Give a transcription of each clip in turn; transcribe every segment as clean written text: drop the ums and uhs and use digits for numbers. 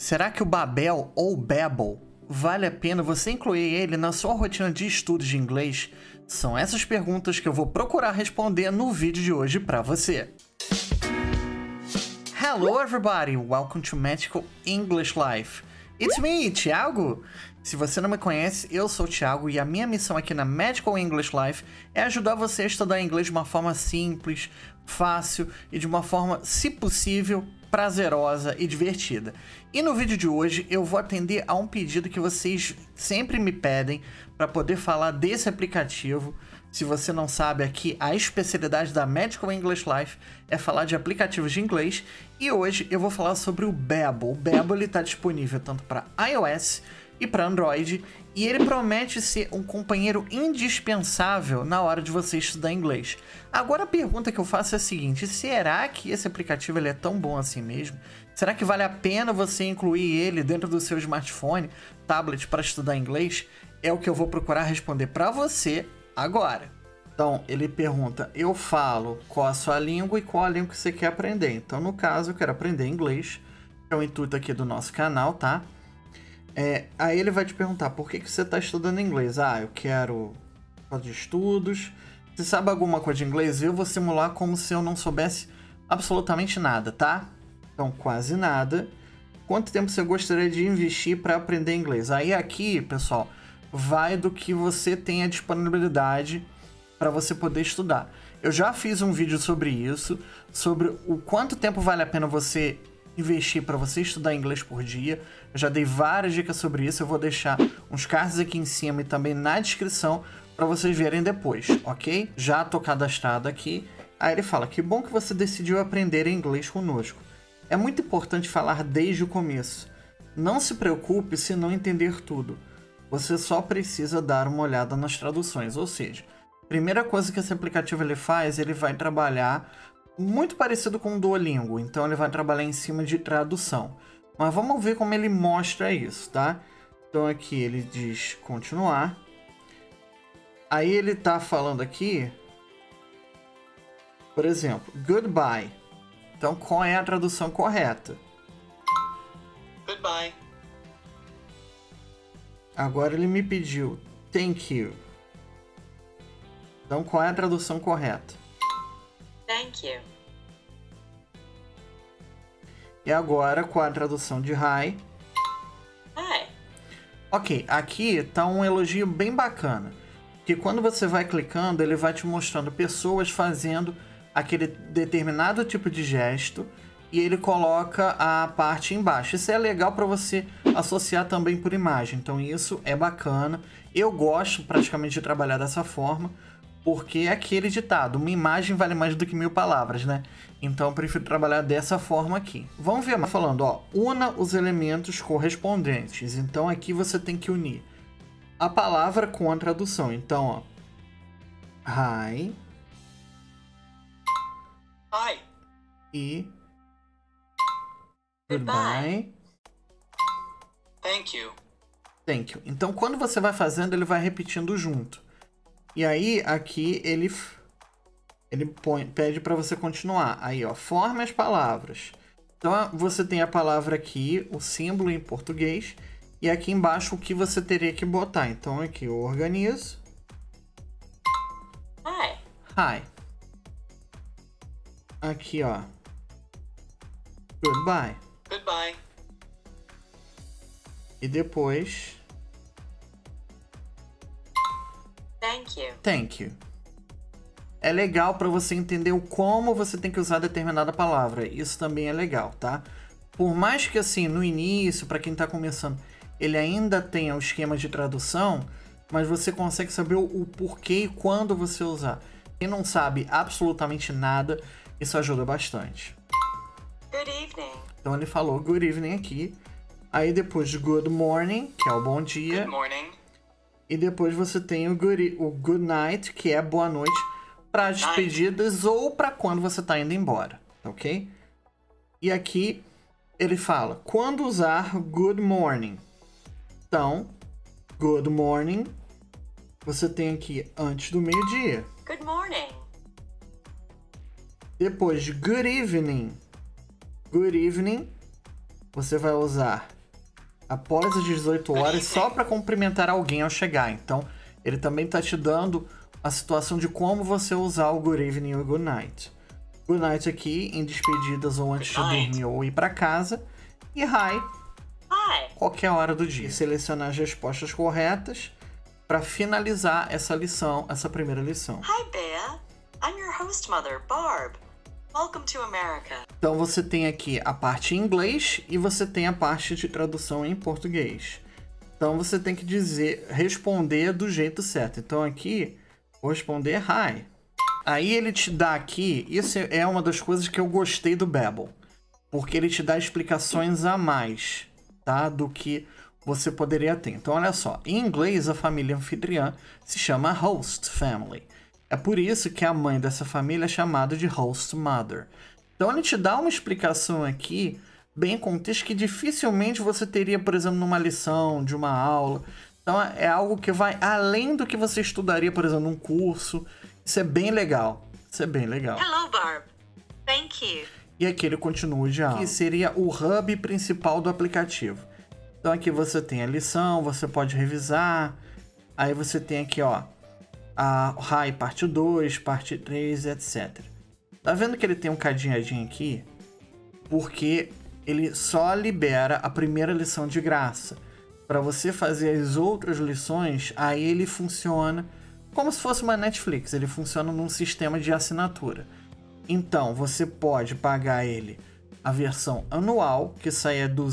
Será que o Babel ou Babbel vale a pena você incluir ele na sua rotina de estudos de inglês? São essas perguntas que eu vou procurar responder no vídeo de hoje para você. Hello everybody, welcome to Magical English Life. It's me, Thiago! Se você não me conhece, eu sou o Thiago e a minha missão aqui na Magical English Life é ajudar você a estudar inglês de uma forma simples, fácil e de uma forma, se possível, prazerosa e divertida. E no vídeo de hoje eu vou atender a um pedido que vocês sempre me pedem para poder falar desse aplicativo. Se você não sabe, aqui a especialidade da Magical English Life é falar de aplicativos de inglês e hoje eu vou falar sobre o Babbel. O Babbel está disponível tanto para iOS e para Android e ele promete ser um companheiro indispensável na hora de você estudar inglês. Agora a pergunta que eu faço é a seguinte: será que esse aplicativo ele é tão bom assim mesmo? Será que vale a pena você incluir ele dentro do seu smartphone, tablet para estudar inglês? É o que eu vou procurar responder para você agora. Então ele pergunta: eu falo qual a sua língua e qual a língua que você quer aprender. Então no caso eu quero aprender inglês, é o intuito aqui do nosso canal, tá? Aí ele vai te perguntar por que você está estudando inglês. Eu quero fazer estudos. Você sabe alguma coisa de inglês? Eu vou simular como se eu não soubesse absolutamente nada, tá? Então quase nada. Quanto tempo você gostaria de investir para aprender inglês? Aí aqui, pessoal, vai do que você tem a disponibilidade para você poder estudar. Eu já fiz um vídeo sobre isso, sobre o quanto tempo vale a pena você investir para você estudar inglês por dia. Eu já dei várias dicas sobre isso, eu vou deixar uns cards aqui em cima e também na descrição para vocês verem depois, ok? Já tô cadastrado aqui. Aí ele fala: que bom que você decidiu aprender inglês conosco. É muito importante falar desde o começo. Não se preocupe se não entender tudo. Você só precisa dar uma olhada nas traduções, ou seja, a primeira coisa que esse aplicativo ele faz, ele vai trabalhar muito parecido com o Duolingo, então ele vai trabalhar em cima de tradução. Mas vamos ver como ele mostra isso, tá? Então aqui ele diz continuar. Aí ele tá falando aqui, por exemplo, goodbye. Então qual é a tradução correta? Goodbye. Agora ele me pediu thank you. Então qual é a tradução correta? Thank you. E agora qual é a tradução de hi? Hi. Ok, aqui tá um elogio bem bacana. Que quando você vai clicando, ele vai te mostrando pessoas fazendo aquele determinado tipo de gesto e ele coloca a parte embaixo. Isso é legal para você associar também por imagem. Então isso é bacana. Eu gosto praticamente de trabalhar dessa forma, porque é aquele ditado: uma imagem vale mais do que 1000 palavras, né? Então eu prefiro trabalhar dessa forma aqui. Vamos ver, falando, ó, una os elementos correspondentes. Então aqui você tem que unir a palavra com a tradução. Então, ó, hi. Hi. E goodbye. Thank you. Thank you. Então, quando você vai fazendo, ele vai repetindo junto. E aí, aqui, ele pede para você continuar. Aí, ó, forme as palavras. Então, você tem a palavra aqui, o símbolo em português. E aqui embaixo, o que você teria que botar. Então, aqui, eu organizo. Hi. Hi. Aqui, ó. Goodbye. Goodbye. E depois, Thank you. thank you. É legal para você entender o como você tem que usar determinada palavra. Isso também é legal, tá? Por mais que assim, no início, para quem tá começando, ele ainda tenha o esquema de tradução, mas você consegue saber o porquê e quando você usar. Quem não sabe absolutamente nada, isso ajuda bastante. Good evening. Então ele falou good evening aqui. Aí depois de good morning, que é o bom dia. Good morning. E depois você tem o good night, que é boa noite, para as despedidas ou para quando você está indo embora, ok? E aqui ele fala quando usar good morning. Então, good morning, você tem aqui antes do meio-dia. Good morning. Depois de good evening, você vai usar após as 18 horas só para cumprimentar alguém ao chegar. Então, ele também está te dando a situação de como você usar o good evening ou good night. Good night aqui em despedidas ou antes de dormir ou ir para casa. E hi, qualquer hora do dia. Selecionar as respostas corretas para finalizar essa lição, essa primeira lição. Hi, Bea. I'm your host mother, Barb. Welcome to America. Então você tem aqui a parte em inglês e você tem a parte de tradução em português. Então você tem que responder do jeito certo. Então aqui, vou responder hi. Aí ele te dá aqui, isso é uma das coisas que eu gostei do Babbel, porque ele te dá explicações a mais, tá, do que você poderia ter. Então olha só, em inglês a família anfitriã se chama host family. É por isso que a mãe dessa família é chamada de host mother. Então ele te dá uma explicação aqui, bem contexto, que dificilmente você teria, por exemplo, numa lição, de uma aula. Então é algo que vai além do que você estudaria, por exemplo, num curso. Isso é bem legal. Isso é bem legal. Hello, Barb. Thank you. E aqui ele continua o diálogo, que seria o hub principal do aplicativo. Então aqui você tem a lição, você pode revisar. Aí você tem aqui, ó, a Hi parte 2, parte 3, etc. Tá vendo que ele tem um cadeadinho aqui? Porque ele só libera a primeira lição de graça. Para você fazer as outras lições, aí ele funciona como se fosse uma Netflix. Ele funciona num sistema de assinatura. Então, você pode pagar ele a versão anual, que sai a R$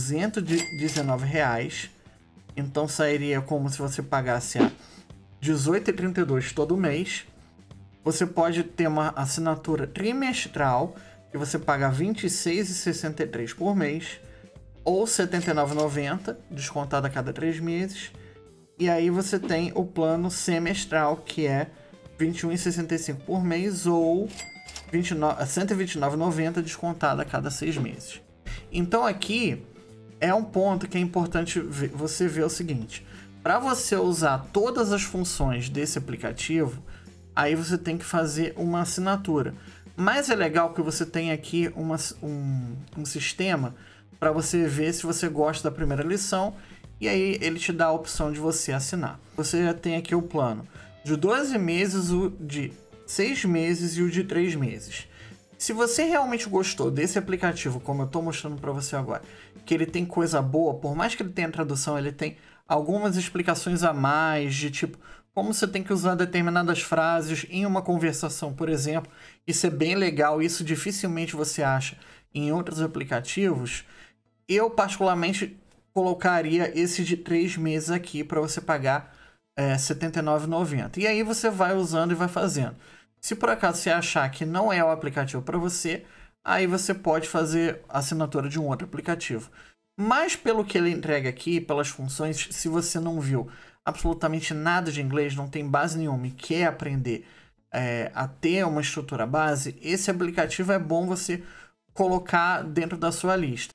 219. Então, sairia como se você pagasse a R$ 18,32 todo mês. Você pode ter uma assinatura trimestral, que você paga R$ 26,63 por mês, ou R$ 79,90, descontado a cada 3 meses. E aí você tem o plano semestral, que é R$ 21,65 por mês, ou R$ 129,90, descontado a cada 6 meses. Então aqui é um ponto que é importante você ver o seguinte: para você usar todas as funções desse aplicativo, aí você tem que fazer uma assinatura. Mas é legal que você tem aqui um sistema para você ver se você gosta da primeira lição, e aí ele te dá a opção de você assinar. Você já tem aqui o plano de 12 meses, o de 6 meses e o de 3 meses. Se você realmente gostou desse aplicativo, como eu estou mostrando para você agora, que ele tem coisa boa, por mais que ele tenha tradução, ele tem algumas explicações a mais, de tipo, como você tem que usar determinadas frases em uma conversação, por exemplo. Isso é bem legal, isso dificilmente você acha em outros aplicativos. Eu, particularmente, colocaria esse de 3 meses aqui para você pagar R$ 79,90. E aí você vai usando e vai fazendo. Se por acaso você achar que não é o aplicativo para você, aí você pode fazer a assinatura de um outro aplicativo. Mas pelo que ele entrega aqui, pelas funções, se você não viu absolutamente nada de inglês, não tem base nenhuma e quer aprender a ter uma estrutura base, esse aplicativo é bom você colocar dentro da sua lista.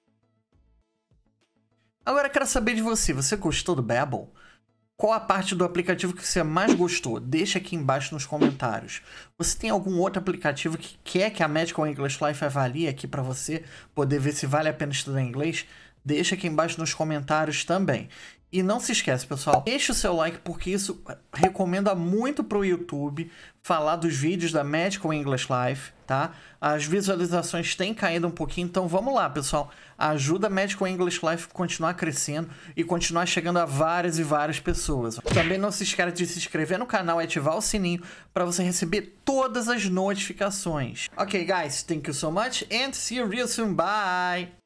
Agora eu quero saber de você. Você gostou do Babbel? Qual a parte do aplicativo que você mais gostou? Deixa aqui embaixo nos comentários. Você tem algum outro aplicativo que quer que a Medical English Life avalie aqui para você poder ver se vale a pena estudar inglês? Deixa aqui embaixo nos comentários também. E não se esquece, pessoal, deixa o seu like, porque isso recomenda muito para o YouTube falar dos vídeos da Medical English Life, tá? As visualizações têm caído um pouquinho, então vamos lá, pessoal. Ajuda a Medical English Life a continuar crescendo e continuar chegando a várias e várias pessoas. Também não se esqueça de se inscrever no canal e ativar o sininho para você receber todas as notificações. Ok, guys, thank you so much and see you real soon. Bye!